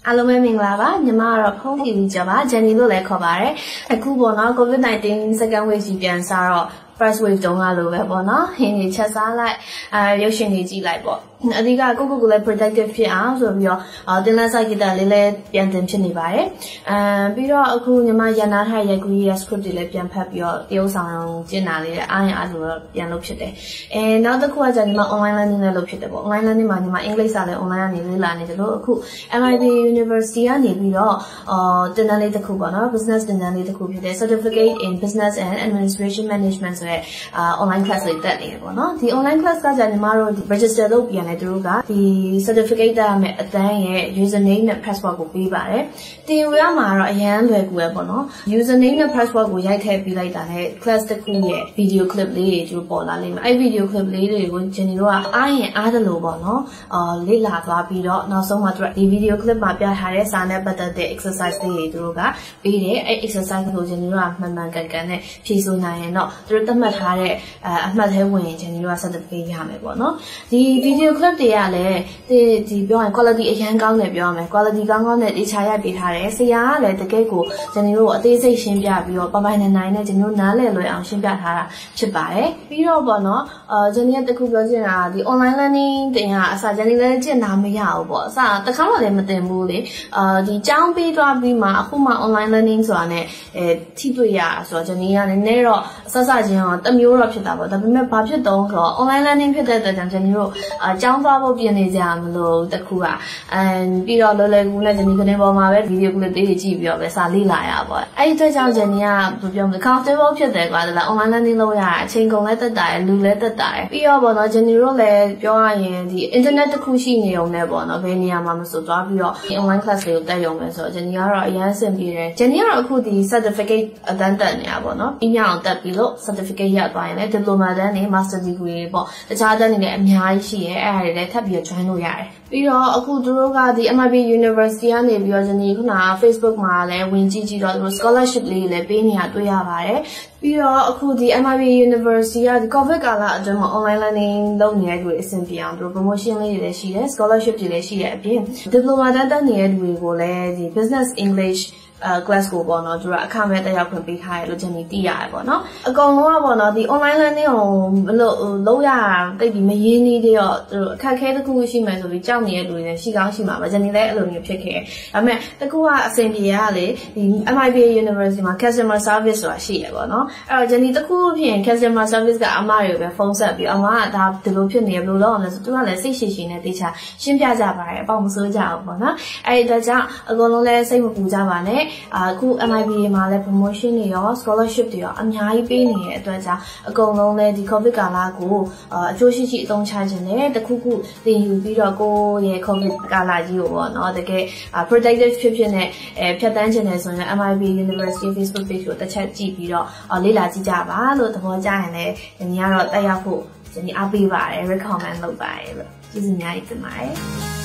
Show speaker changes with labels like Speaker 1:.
Speaker 1: အားလုံးပဲမင်္ဂလာပါညီမကတော့ဖုန်းတီဗီကြောပါဂျန်နီလို့လည်းခေါ်ပါတယ်အခုပေါ့နော် COVID-19 second wave ကြီးပြန်စားတော့ first wave တုန်းကလိုပဲပေါ့နော်ဟင်းကြီးချက်စားလိုက်ရုပ်ရှင်တွေကြည့်လိုက်ပေါ့အဓိကကိုလည်း productive ဖြစ်အောင်ဆိုပြီးတော့တင်လက်ဆိုင်ဂီတာလေးလည်းပြန်တင်ဖြစ်နေပါတယ်ပြီးတော့အခုညီမရန်နာထားရဲ့ 𝐂𝐞𝐫𝐭𝐢𝐟𝐢𝐜 script တွေလည်းပြန်ဖတ်ပြီးတော့တရုပ်ဆောင်ကျင်းတာလေးလည်းအားရအားလို့ပြန်လုပ်ဖြစ်တယ်နောက်တစ်ခုကညီမ online learning လည်းလုပ်ဖြစ်တယ်ပေါ့ online learning မှာညီမအင်္ဂလိပ်စာလည်း online ကနေလေ့လာနေတယ်လို့အခု MIT University ကနေပြီးတော့တင်တန်းလေးတစ်ခုပေါ့နော် business တင်တန်းလေးတစ်ခုဖြစ်တဲ့ certificate in business and administration management ဆိုတဲ့online class လေးတက်နေတယ်ပေါ့နော်ဒီ online class ကညီမတို့ register လုပ်ပြန်တယ်သူတို့ကဒီ certificate တက်ရမယ်အတန်းရဲ့ username နဲ့ password ကိုပေးပါတယ်တင်ယူရမှာတော့အရန်လွယ်ကူပဲပေါ့နော် username နဲ့ password ကိုရိုက်ထည့်ပေးလိုက်တာနဲ့ class တစ်ခုရဲ့ video clip လေးတွေသူပေါ်လာလိမ့်မယ်အဲ့ video clip လေးတွေကိုဂျန်နီတို့ကအားရင်အားတယ်လို့ပေါ့နော်လေ့လာသွားပြီးတော့နောက်ဆုံးမှာသူကဒီ video clip မှာပြထားတဲ့စာနဲ့ပတ်သက်တဲ့ exercise လေးတွေသူတို့ကပေးတယ်အဲ့ exercise ကိုဂျန်နီတို့ကမှန်မှန်ကန်ကန်နဲ့ဖြေဆိုနိုင်ရင်တော့သူတို့သတ်မှတ်ထားတဲ့အမှတ်ထဲဝင်ရင်ဂျန်နီတို့က certificate ရမယ်ပေါ့နော်ဒီ video clip တွေကလည်းဒီပြောရင် quality အရန်ကောင်းတယ်ပြောရမယ် quality ကောင်းကောင်းနဲ့တခြားရိုက်ပေးထားတယ်ဆရာကလည်းတကယ်ကိုဂျန်နီတို့အသေးစိတ်ရှင်းပြပြီးတော့ပိုင်နိုင်နဲ့ဂျန်နီတို့နားလည်လွယ်အောင်ရှင်းပြထားတာဖြစ်ပါတယ်ပြီးတော့ပေါ့နော်ဂျန်နီကတခုပြောချင်တာဒီ online learning တင်ရအစားဂျန်နီလည်းကျင့်တာမရဘူးပေါ့အစားတစ်ခါမှလည်းမတင်ဘူးလေဒီကျောင်းပေးသွားပြီးမှအခုမှ online learning ဆိုတာနဲ့ထိတွေ့ရဆိုတော့ဂျန်နီကလည်းနည်းနည်းတော့စစချင်းတော့တမျိုးတော့ဖြစ်တာပေါ့ဒါပေမဲ့ဘာဖြစ်တော့ဆိုတော့ online learning ဖြစ်တဲ့အတွက်ဂျန်နီတို့ကျောင်းသွားဖို့ပြင်နေကြမလို့တခုကပြီးတော့လောလောကူနဲ့ဂျန်နီကနေပေါ်မှာပဲ video clip လေးတွေကြည့်ပြီးတော့ပဲစာလေ့လာရပေါ့အဲ့ဒီအတွက်ကြောင့်ဂျန်နီကဘယ်ပြောမလဲ comfortable ဖြစ်တယ်ကွာဒါ online learning လုပ်ရအချိန်ကုန်လည်းတက်တာရယ်လူလည်းတက်တာရယ်ပြီးတော့ပေါ့နော်ဂျန်နီတို့လည်းပြောရရင်ဒီ internet တစ်ခုရှိနေုံနဲ့ပေါ့နော်ဘယ်နေရာမှာမဆိုသွားပြီးတော့ online class တွေကိုတက်ရုံပဲဆိုတော့ဂျန်နီကတော့အရန်ဆင်ပြေတယ်ဂျန်နီကတော့အခုဒီ certificate အတန်းတက်နေတာပေါ့နော်ပြီးမြောက်အောင်တက်ပြီးလို့ certificate ရသွားရင်လည်း diploma တန်းနဲ့ master degree တွေပေါ့တခြားတန်းတွေလည်းအများကြီးရှိရဲအဲ့ဒါတွေလည်းထပ်ပြီးတော့ join လို့ရတယ်ပြီးတော့အခုသူတို့ကဒီ MIT University ကနေပြီးတော့ဂျန်နီခုနက Facebook မှာလည်းဝင်ကြည့်တော့သူတို့ scholarship လေးလည်းပေးနေတာတွေ့ရပါတယ်ပြီးတော့အခုဒီ MIT University ကဒီ COVID ကာလအတွင်းမှာ online learning လုပ်နေတဲ့လူတွေအဆင်ပြေအောင်သူတို့ promotion လေးတွေလည်းရှိတယ် scholarship တွေလည်းရှိတဲ့အပြင် diploma တန်းတက်နေတဲ့လူတွေကိုလည်းဒီ business English class ကိုပေါ့နော်သူတို့အခမဲ့တက်ရောက်ခွင့်ပေးထားရလို့ဂျန်နီသိရတယ်ပေါ့နော်အကုန်လုံးကပေါ့နော်ဒီ online learning ကိုလုပ်ရတိတ်ပြီးမရင်းနှီးသေးတော့သူတို့အခက်အခဲတစ်ခုရှိမှဆိုပြီးကြောက်နေတဲ့လူတွေလည်းရှိကောင်းရှိမှာပါဂျန်နီလည်းအဲ့လိုမျိုးဖြစ်ခဲ့ဒါပေမဲ့တကူကအဆင်ပြေရလေဒီ MIT University မှာ customer service ဆိုတာရှိရပေါ့နော်အဲ့တော့ဂျန်နီတကူဖြစ်ရင် customer service ကအမတွေကိုပဲဖုန်းဆက်ပြီးအမကဒါဒီလိုဖြစ်နေဘယ်လိုလုပ်အောင်လဲဆိုသူကလည်းစိတ်ရှိနဲ့တေချာရှင်းပြကြပါတယ်အပေါက်မစိုးကြအောင်ပေါ့နော်အဲ့ဒီတော့ကြောင့်အကုန်လုံးလည်းစိတ်မပူကြပါနဲ့အခု MIT မှာလည်း promotion တွေရော scholarship တွေရောအများကြီးပေးနေတဲ့အတွက်ကြောင့်အကုန်လုံးလည်းဒီ COVID ကာလကိုအကျိုးရှိရှိအသုံးချခြင်းနဲ့တခုခုသင်ယူပြီးတော့ကိုယ့်ရဲ့ COVID ကာလကြီးကိုပေါ့နော်တကယ် productive ဖြစ်နဲ့ဖြတ်တန်းခြင်းနဲ့ဆိုရင် MIT University Facebook page ကိုတစ်ချက်ကြည့်ပြီးတော့လေ့လာကြည့်ကြပါလို့သဘောကျရင်လည်းညီကတော့တက်ရောက်ဖို့ညီအားပေးပါတယ် recommend လုပ်ပါတယ်လို့ကျေးဇူးများကြီးတင်ပါတယ်